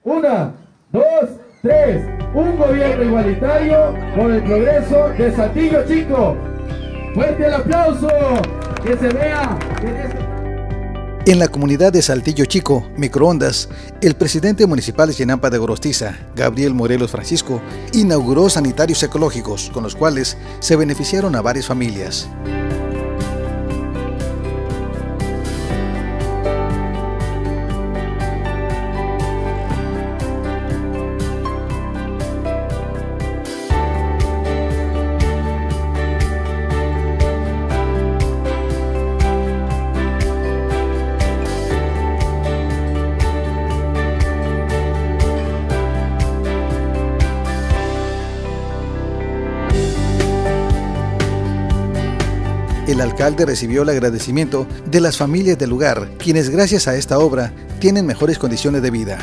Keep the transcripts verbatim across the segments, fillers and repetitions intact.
Una, dos, tres. Un gobierno igualitario por el progreso de Saltillo Chico. Fuerte el aplauso. Que se vea en este... En la comunidad de Saltillo Chico, Microondas, el presidente municipal de Chinampa de Gorostiza, Gabriel Morelos Francisco, inauguró sanitarios ecológicos con los cuales se beneficiaron a varias familias. El alcalde recibió el agradecimiento de las familias del lugar, quienes gracias a esta obra tienen mejores condiciones de vida.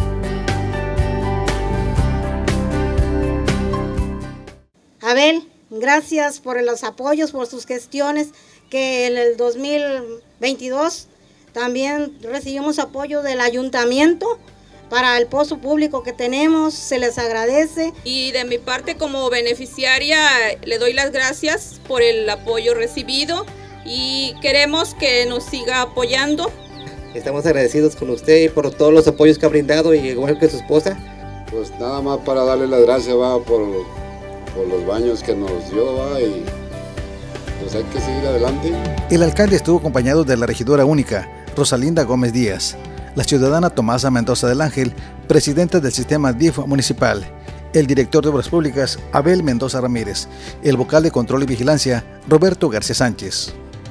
Abel, gracias por los apoyos, por sus gestiones, que en el dos mil veintidós también recibimos apoyo del ayuntamiento para el pozo público que tenemos, se les agradece. Y de mi parte como beneficiaria le doy las gracias por el apoyo recibido y queremos que nos siga apoyando. Estamos agradecidos con usted y por todos los apoyos que ha brindado, y igual que su esposa. Pues nada más para darle las gracias, va, por, por los baños que nos dio, va, y pues hay que seguir adelante. El alcalde estuvo acompañado de la regidora única, Rosalinda Gómez Díaz, la ciudadana Tomasa Mendoza del Ángel, presidenta del sistema D I F municipal, el director de Obras Públicas, Abel Mendoza Ramírez, el vocal de Control y Vigilancia, Roberto García Sánchez.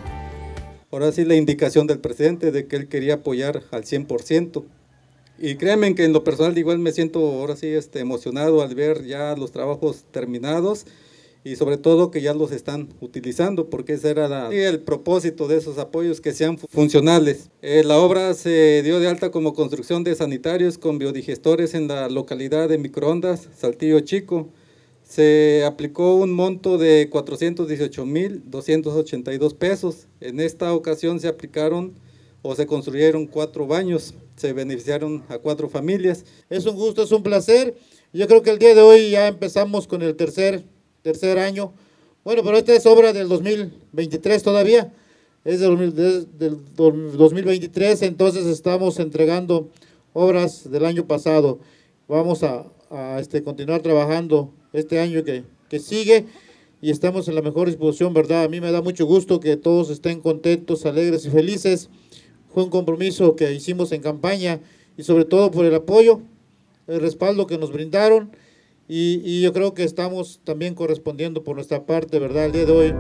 Ahora sí, la indicación del presidente de que él quería apoyar al cien por ciento. Y créanme que en lo personal igual me siento ahora sí este, emocionado al ver ya los trabajos terminados y sobre todo que ya los están utilizando, porque ese era la, el propósito de esos apoyos, que sean funcionales. Eh, la obra se dio de alta como construcción de sanitarios con biodigestores en la localidad de Microondas, Saltillo Chico. Se aplicó un monto de cuatrocientos dieciocho mil doscientos ochenta y dos pesos. En esta ocasión se aplicaron o se construyeron cuatro baños, se beneficiaron a cuatro familias. Es un gusto, es un placer. Yo creo que el día de hoy ya empezamos con el tercer tercer año. Bueno, pero esta es obra del dos mil veintitrés todavía, es del, del dos mil veintitrés, entonces estamos entregando obras del año pasado. Vamos a, a este, continuar trabajando este año que, que sigue y estamos en la mejor disposición, ¿verdad? A mí me da mucho gusto que todos estén contentos, alegres y felices. Fue un compromiso que hicimos en campaña y sobre todo por el apoyo, el respaldo que nos brindaron. Y, y yo creo que estamos también correspondiendo por nuestra parte, ¿verdad?, el día de hoy.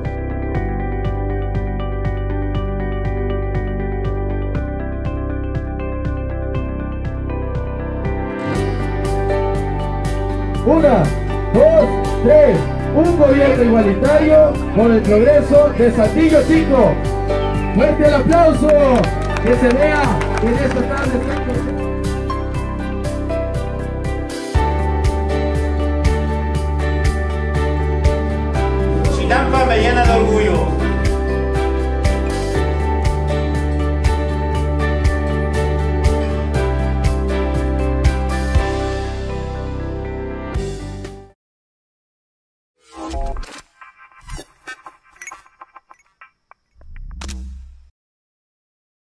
Una, dos, tres. Un gobierno igualitario por el progreso de Saltillo Chico. Fuerte el aplauso. Que se vea en esta tarde. Chinampa me llena de orgullo.